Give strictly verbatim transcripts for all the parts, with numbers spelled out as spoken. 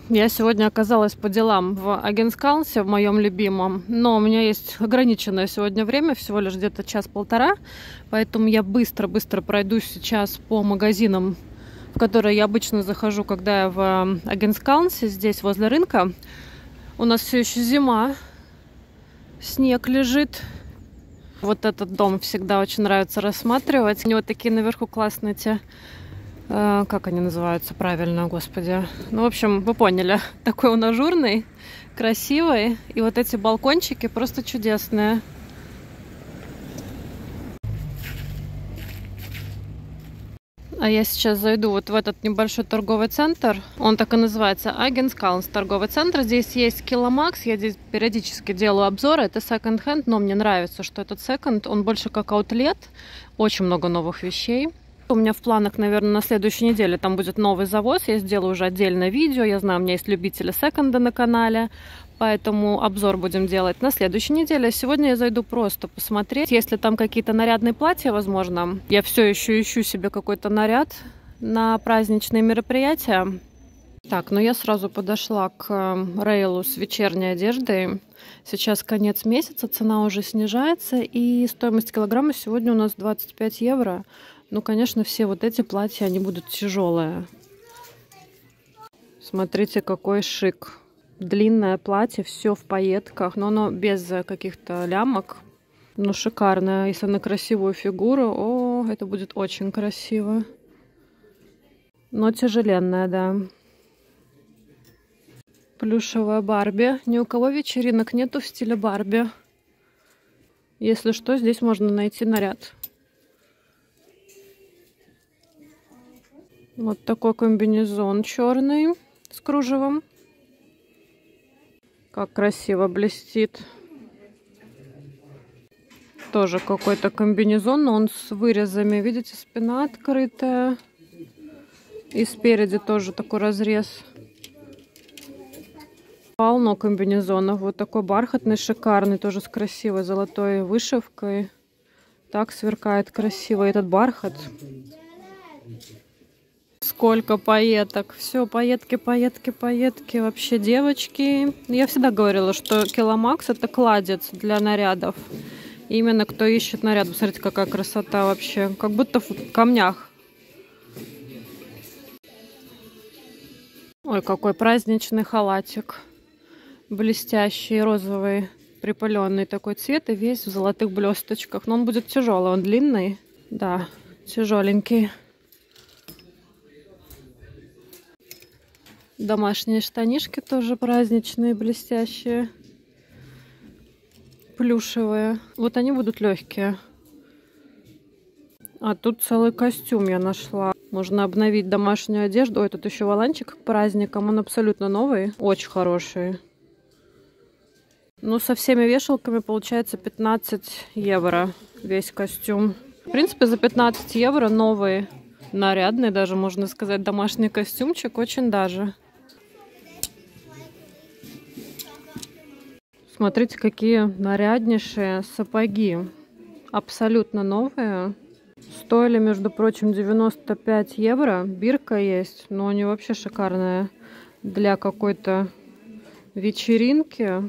Я сегодня оказалась по делам в Агенскаунсе, в моем любимом, но у меня есть ограниченное сегодня время, всего лишь где-то час-полтора, поэтому я быстро-быстро пройдусь сейчас по магазинам, в которые я обычно захожу, когда я в Агенскаунсе, здесь возле рынка. У нас все еще зима, снег лежит. Вот этот дом всегда очень нравится рассматривать. У него такие наверху классные те... Как они называются правильно, господи. Ну, в общем, вы поняли. Такой он ажурный, красивый. И вот эти балкончики просто чудесные. А я сейчас зайду вот в этот небольшой торговый центр. Он так и называется, Агенскаунс торговый центр. Здесь есть Киломакс. Я здесь периодически делаю обзоры. Это секонд-хенд, но мне нравится, что этот секонд. Он больше как аутлет. Очень много новых вещей. У меня в планах, наверное, на следующей неделе там будет новый завоз. Я сделаю уже отдельное видео. Я знаю, у меня есть любители секонда на канале. Поэтому обзор будем делать на следующей неделе. Сегодня я зайду просто посмотреть, если там какие-то нарядные платья, возможно. Я все еще ищу себе какой-то наряд на праздничные мероприятия. Так, ну я сразу подошла к рейлу с вечерней одеждой. Сейчас конец месяца, цена уже снижается. И стоимость килограмма сегодня у нас двадцать пять евро. Ну, конечно, все вот эти платья, они будут тяжелые. Смотрите, какой шик. Длинное платье, все в пайетках, но оно без каких-то лямок. Ну, шикарное. Если на красивую фигуру, о, это будет очень красиво. Но тяжеленное, да. Плюшевая Барби. Ни у кого вечеринок нету в стиле Барби. Если что, здесь можно найти наряд. Вот такой комбинезон черный с кружевом. Как красиво блестит. Тоже какой-то комбинезон, но он с вырезами. Видите, спина открытая. И спереди тоже такой разрез. Полно комбинезонов. Вот такой бархатный, шикарный, тоже с красивой золотой вышивкой. Так сверкает красиво этот бархат. Сколько пайеток. Все, пайетки, пайетки, пайетки. Вообще, девочки. Я всегда говорила, что Киломакс это кладец для нарядов. Именно кто ищет наряд. Посмотрите, какая красота вообще. Как будто в камнях. Ой, какой праздничный халатик. Блестящий, розовый, припыленный такой цвет. И весь в золотых блесточках. Но он будет тяжелый, он длинный. Да, тяжеленький. Домашние штанишки тоже праздничные, блестящие, плюшевые. Вот они будут легкие. А тут целый костюм я нашла. Можно обновить домашнюю одежду. Ой, тут еще воланчик к праздникам. Он абсолютно новый. Очень хороший. Ну, со всеми вешалками получается пятнадцать евро весь костюм. В принципе, за пятнадцать евро новый, нарядный даже, можно сказать, домашний костюмчик. Очень даже. Смотрите, какие наряднейшие сапоги. Абсолютно новые. Стоили, между прочим, девяносто пять евро. Бирка есть, но они вообще шикарные для какой-то вечеринки.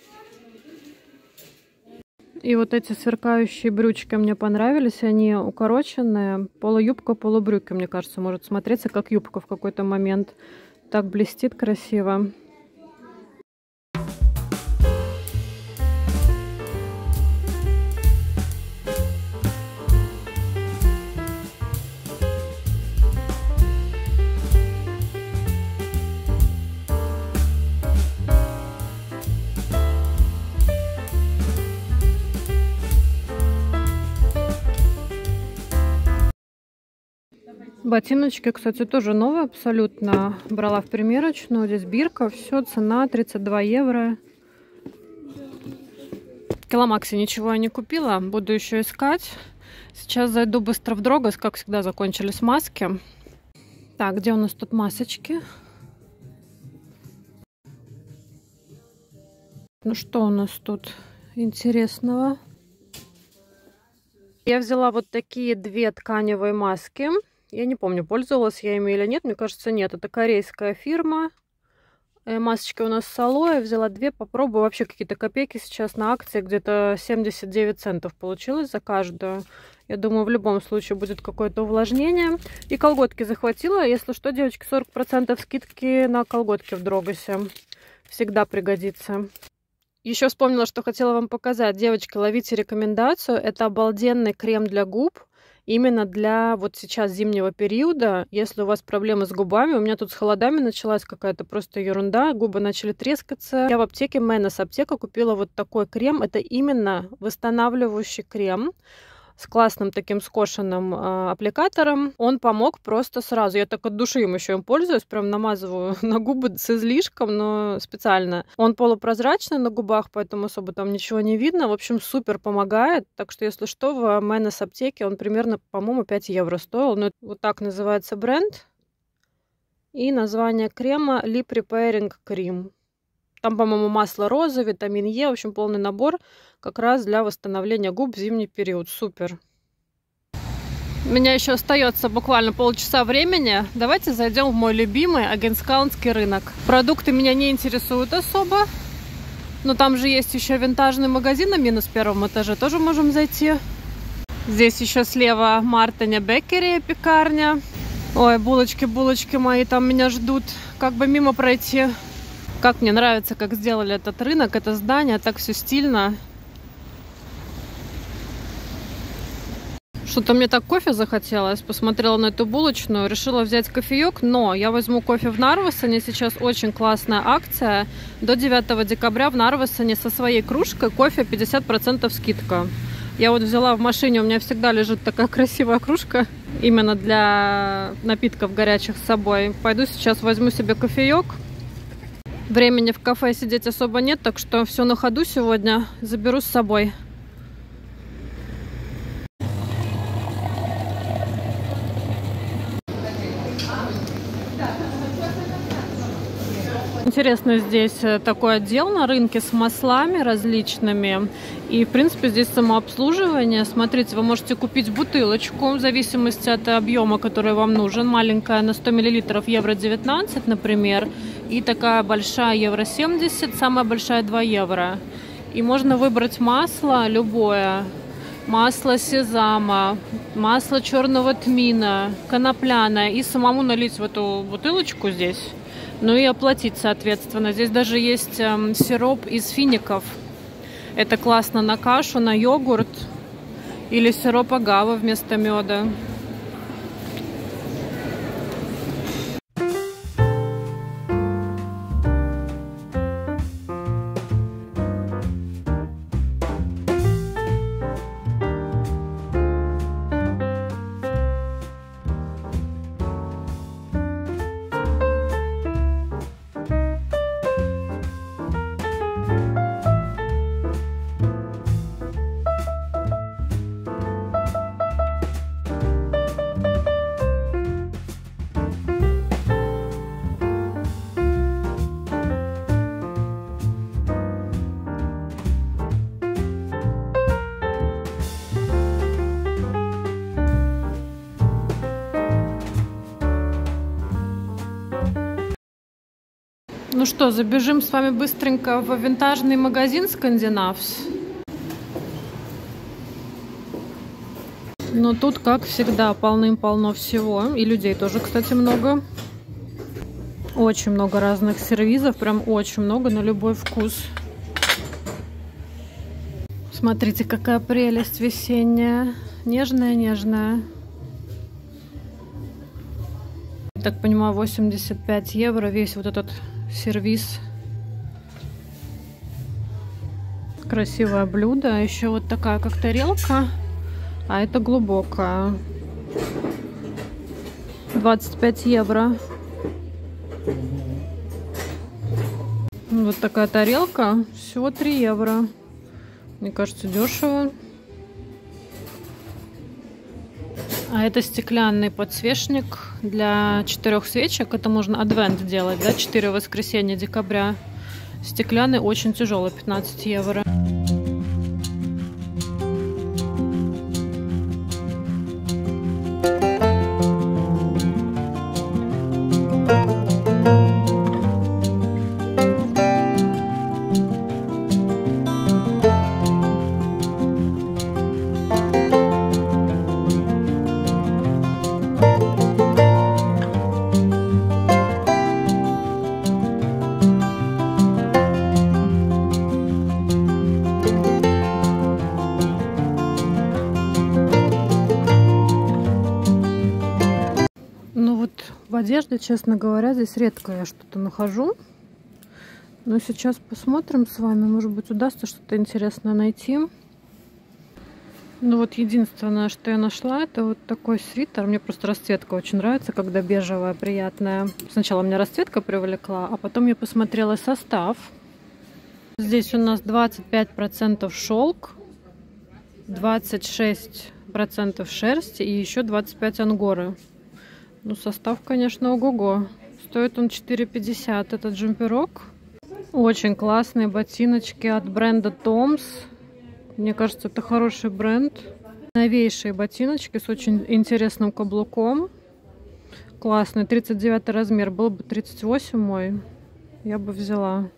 И вот эти сверкающие брючки мне понравились. Они укороченные. Полуюбка, полубрюки, мне кажется, может смотреться как юбка в какой-то момент. Так блестит красиво. Ботиночки, кстати, тоже новые абсолютно. Брала в примерочную. Здесь бирка. Все, цена тридцать два евро. В Киломаксе ничего я не купила. Буду еще искать. Сейчас зайду быстро в Дрогос. Как всегда, закончились маски. Так, где у нас тут масочки? Ну что у нас тут интересного? Я взяла вот такие две тканевые маски. Я не помню, пользовалась я ими или нет. Мне кажется, нет. Это корейская фирма. Масочки у нас с алоэ. Взяла две, попробую. Вообще какие-то копейки сейчас на акции. Где-то семьдесят девять центов получилось за каждую. Я думаю, в любом случае будет какое-то увлажнение. И колготки захватила. Если что, девочки, сорок процентов скидки на колготки в Дрогосе. Всегда пригодится. Еще вспомнила, что хотела вам показать. Девочки, ловите рекомендацию. Это обалденный крем для губ. Именно для вот сейчас зимнего периода, если у вас проблемы с губами, у меня тут с холодами началась какая-то просто ерунда, губы начали трескаться. Я в аптеке Мэнос аптека купила вот такой крем. Это именно восстанавливающий крем с классным таким скошенным э, аппликатором. Он помог просто сразу. Я так от души им еще им пользуюсь, прям намазываю на губы с излишком, но специально. Он полупрозрачный на губах, поэтому особо там ничего не видно. В общем, супер помогает. Так что, если что, в Мэнос аптеке он примерно, по-моему, пять евро стоил. Но вот так называется бренд. И название крема Lip Repairing Cream. Там, по-моему, масло розы, витамин Е, в общем, полный набор как раз для восстановления губ в зимний период. Супер. У меня еще остается буквально полчаса времени. Давайте зайдем в мой любимый Агенскаунский рынок. Продукты меня не интересуют особо, но там же есть еще винтажный магазин на минус первом этаже, тоже можем зайти. Здесь еще слева Мартене Беккери, пекарня. Ой, булочки, булочки мои там меня ждут. Как бы мимо пройти. Как мне нравится, как сделали этот рынок, это здание, так все стильно. Что-то мне так кофе захотелось. Посмотрела на эту булочную, решила взять кофеек, но я возьму кофе в Нарвесоне. Сейчас очень классная акция. До девятого декабря в Нарвесоне со своей кружкой кофе пятьдесят процентов скидка. Я вот взяла в машине, у меня всегда лежит такая красивая кружка, именно для напитков горячих с собой. Пойду сейчас возьму себе кофеек. Времени в кафе сидеть особо нет, так что все на ходу сегодня заберу с собой. Интересно, здесь такой отдел на рынке с маслами различными. И, в принципе, здесь самообслуживание. Смотрите, вы можете купить бутылочку в зависимости от объема, который вам нужен. Маленькая на сто миллилитров евро девятнадцать, например. И такая большая евро семьдесят, самая большая два евро. И можно выбрать масло любое. Масло сезама, масло черного тмина, конопляное. И самому налить в эту бутылочку здесь. Ну и оплатить, соответственно. Здесь даже есть э, сироп из фиников. Это классно на кашу, на йогурт. Или сироп агавы вместо меда. Ну что, забежим с вами быстренько в винтажный магазин Скандинавс. Но тут, как всегда, полным-полно всего. И людей тоже, кстати, много. Очень много разных сервизов. Прям очень много, на любой вкус. Смотрите, какая прелесть весенняя. Нежная-нежная. Так понимаю, восемьдесят пять евро весь вот этот сервиз. Красивое блюдо. Еще вот такая как тарелка. А это глубокая. двадцать пять евро. Вот такая тарелка. Всего три евро. Мне кажется, дешево. А это стеклянный подсвечник для четырех свечек. Это можно адвент делать, да? четыре воскресенья декабря. Стеклянный, очень тяжелый, пятнадцать евро. одежды, честно говоря, здесь редко я что-то нахожу. Но сейчас посмотрим с вами. Может быть, удастся что-то интересное найти. Ну вот единственное, что я нашла, это вот такой свитер. Мне просто расцветка очень нравится, когда бежевая, приятная. Сначала меня расцветка привлекла, а потом я посмотрела состав. Здесь у нас двадцать пять процентов шелк, двадцать шесть процентов шерсти и еще двадцать пять процентов ангоры. Ну, состав, конечно, ого-го. Стоит он четыре пятьдесят, этот джемперок. Очень классные ботиночки от бренда Томс. Мне кажется, это хороший бренд. Новейшие ботиночки с очень интересным каблуком. Классный, тридцать девятый размер. Был бы тридцать восемь мой, я бы взяла.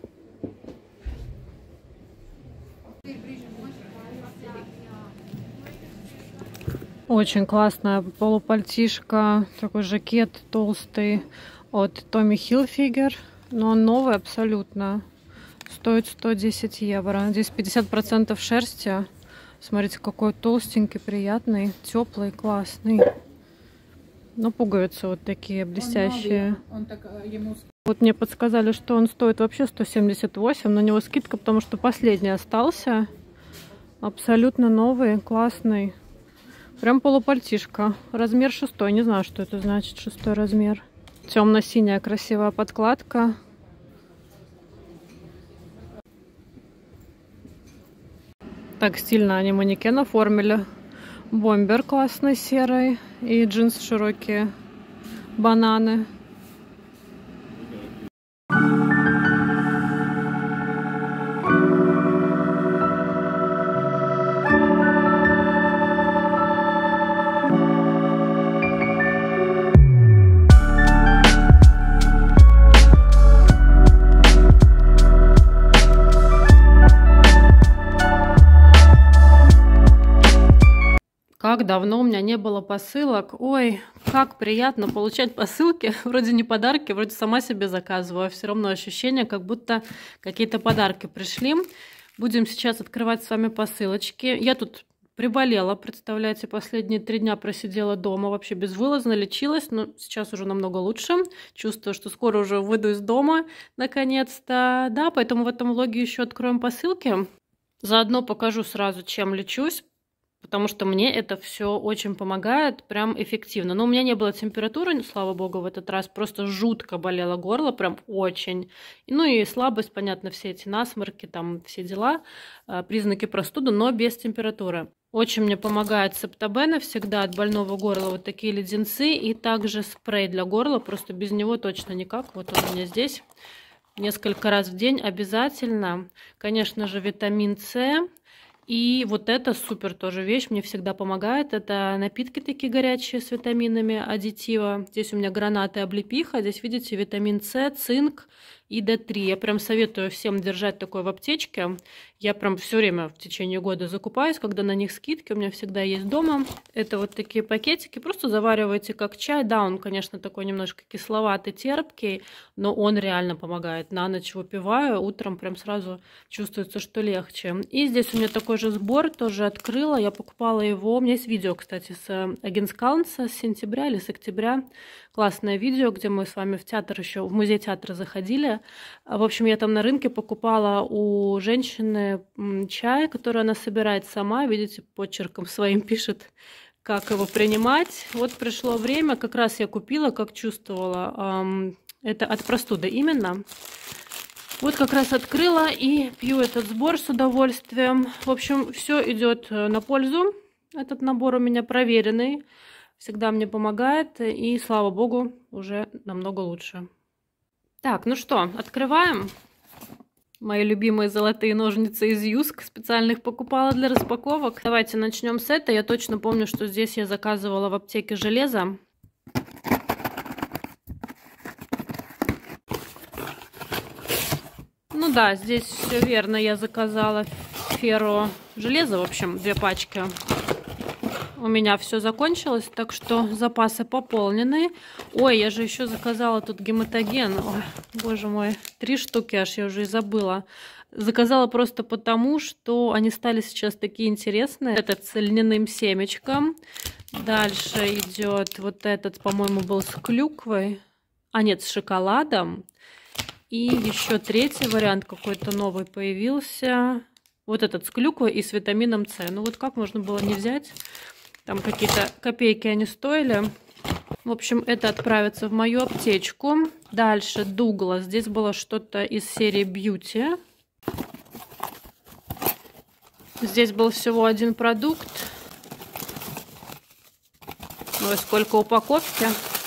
Очень классная полупальтишка. Такой жакет толстый от Tommy Hilfiger. Но он новый абсолютно. Стоит сто десять евро. Здесь пятьдесят процентов шерсти. Смотрите, какой толстенький, приятный, теплый, классный. Но пуговицы вот такие блестящие. Он так, ему... Вот мне подсказали, что он стоит вообще сто семьдесят восемь. На него скидка, потому что последний остался. Абсолютно новый, классный. Прям полупальтишка. Размер шестой. Не знаю, что это значит, шестой размер. Темно-синяя красивая подкладка. Так стильно они манекен оформили. Бомбер классный, серый. И джинсы широкие. Бананы. Как давно у меня не было посылок. Ой, как приятно получать посылки. Вроде не подарки, вроде сама себе заказываю. А все равно ощущение, как будто какие-то подарки пришли. Будем сейчас открывать с вами посылочки. Я тут приболела, представляете, последние три дня просидела дома. Вообще безвылазно лечилась, но сейчас уже намного лучше. Чувствую, что скоро уже выйду из дома, наконец-то. Да, поэтому в этом влоге еще откроем посылки. Заодно покажу сразу, чем лечусь. Потому что мне это все очень помогает, прям эффективно. Но у меня не было температуры, слава богу, в этот раз. Просто жутко болело горло, прям очень. Ну и слабость, понятно, все эти насморки, там все дела, признаки простуды, но без температуры. Очень мне помогает Септабена всегда от больного горла, вот такие леденцы. И также спрей для горла, просто без него точно никак. Вот он у меня здесь. Несколько раз в день обязательно. Конечно же, витамин С. И вот это супер тоже вещь, мне всегда помогает. Это напитки такие горячие с витаминами аддитива. Здесь у меня гранаты, облепиха. Здесь, видите, витамин С, цинк и Д три. Я прям советую всем держать такое в аптечке. Я прям все время в течение года закупаюсь, когда на них скидки. У меня всегда есть дома. Это вот такие пакетики. Просто завариваете как чай. Да, он, конечно, такой немножко кисловатый, терпкий, но он реально помогает. На ночь выпиваю, утром прям сразу чувствуется, что легче. И здесь у меня такой же сбор, тоже открыла. Я покупала его. У меня есть видео, кстати, с Агенскаунса с сентября или с октября. Классное видео, где мы с вами в театр еще, в музей театра заходили. В общем, я там на рынке покупала у женщины чай, который она собирает сама. Видите, почерком своим пишет, как его принимать. Вот пришло время, как раз я купила, как чувствовала. Это от простуды именно. Вот как раз открыла и пью этот сбор с удовольствием. В общем, все идет на пользу. Этот набор у меня проверенный. Всегда мне помогает. И, слава богу, уже намного лучше. Так, ну что, открываем. Мои любимые золотые ножницы из Юск. Специально их покупала для распаковок. Давайте начнем с этой. Я точно помню, что здесь я заказывала в аптеке железо. Ну да, здесь все верно. Я заказала ферро железо, в общем, две пачки. У меня все закончилось, так что запасы пополнены. Ой, я же еще заказала тут гематоген. Ой, боже мой, три штуки аж, я уже и забыла. Заказала просто потому, что они стали сейчас такие интересные. Этот с льняным семечком. Дальше идет вот этот, по-моему, был с клюквой. А нет, с шоколадом. И еще третий вариант какой-то новый появился. Вот этот с клюквой и с витамином С. Ну вот как можно было не взять? Там какие-то копейки они стоили. В общем, это отправится в мою аптечку. Дальше Дуглас. Здесь было что-то из серии Beauty. Здесь был всего один продукт. Ой, сколько упаковки.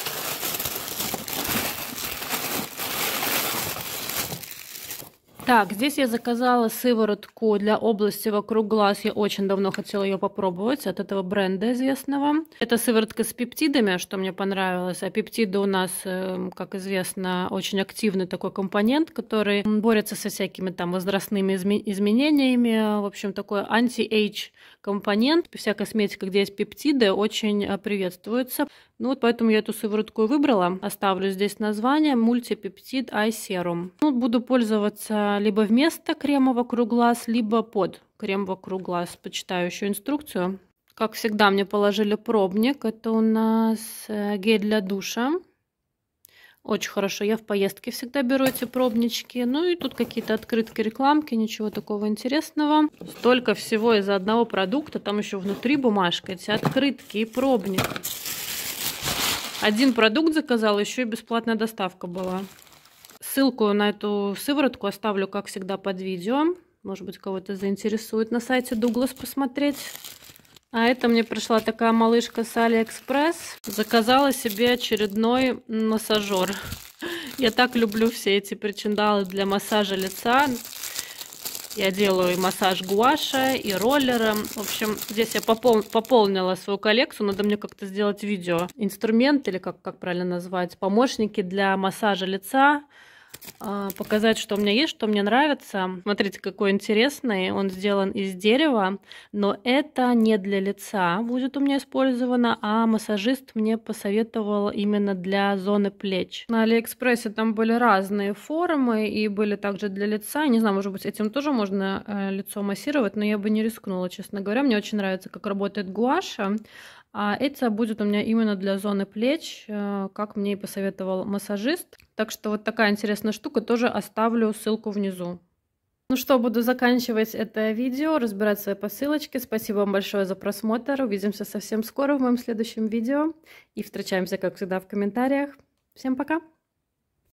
Так, здесь я заказала сыворотку для области вокруг глаз. Я очень давно хотела ее попробовать от этого бренда известного. Это сыворотка с пептидами, что мне понравилось. А пептиды у нас, как известно, очень активный такой компонент, который борется со всякими там возрастными изменениями. В общем, такой анти-эйдж компонент. Вся косметика, где есть пептиды, очень приветствуется. Ну вот поэтому я эту сыворотку выбрала. Оставлю здесь название Multipeptide Eye Serum. Ну, буду пользоваться либо вместо крема вокруг глаз, либо под крем вокруг глаз. Почитаю еще инструкцию. Как всегда, мне положили пробник. Это у нас гель для душа. Очень хорошо. Я в поездке всегда беру эти пробнички. Ну и тут какие-то открытки, рекламки. Ничего такого интересного. Столько всего из-за одного продукта. Там еще внутри бумажка. Эти открытки и пробник. Один продукт заказала, еще и бесплатная доставка была. Ссылку на эту сыворотку оставлю, как всегда, под видео. Может быть, кого-то заинтересует на сайте Дуглас посмотреть. А это мне пришла такая малышка с Алиэкспресс. Заказала себе очередной массажер. Я так люблю все эти причиндалы для массажа лица. Я делаю и массаж гуаша, и роллером. В общем, здесь я попол пополнила свою коллекцию. Надо мне как-то сделать видео. Инструмент, или как, как правильно назвать, помощники для массажа лица. Показать, что у меня есть, что мне нравится. Смотрите, какой интересный. Он сделан из дерева, но это не для лица будет у меня использовано, а массажист мне посоветовал именно для зоны плеч. На Алиэкспрессе там были разные формы и были также для лица. Не знаю, может быть, этим тоже можно э, лицо массировать, но я бы не рискнула, честно говоря. Мне очень нравится, как работает гуаша. А это будет у меня именно для зоны плеч, как мне и посоветовал массажист. Так что вот такая интересная штука, тоже оставлю ссылку внизу. Ну что, буду заканчивать это видео, разбирать свои посылочки. Спасибо вам большое за просмотр. Увидимся совсем скоро в моем следующем видео. И встречаемся, как всегда, в комментариях. Всем пока!